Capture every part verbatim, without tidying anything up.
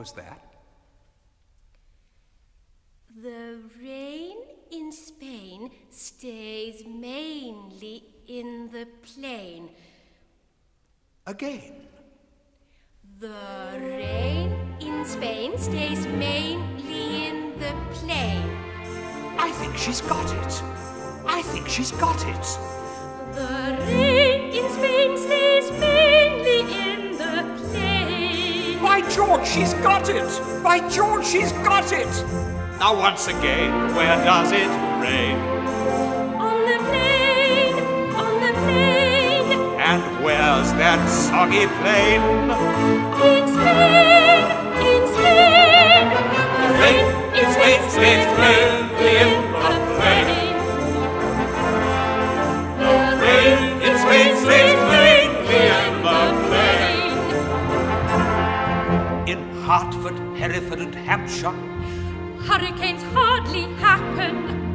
was that? The rain in Spain stays mainly in the plain. Again. The rain in Spain stays mainly in the plain. I think she's got it. I think she's got it. The rain in Spain stays mainly in the plain. By George, she's got it! By George, she's got it! Now once again, where does it rain? On the plain, on the plain. And where's that soggy plain? In Spain, in Spain. The rain in Spain stays mainly in the plain. The rain in Spain stays mainly in the plain. In Hartford, Hereford and Hampshire, hurricanes hardly happen.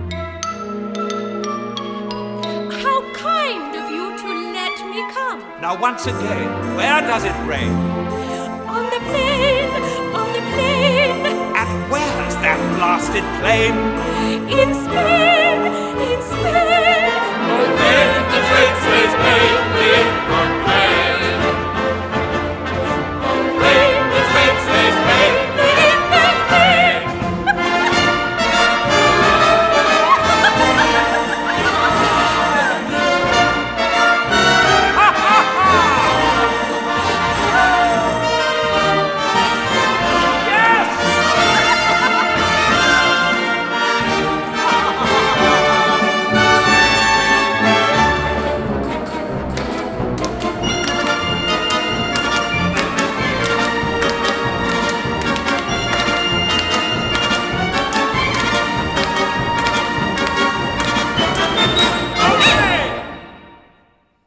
How kind of you to let me come. now once again, where does it rain? On the plain, on the plain. And where's that blasted plain? In Spain, in Spain. The rain, the rain stays mainly in the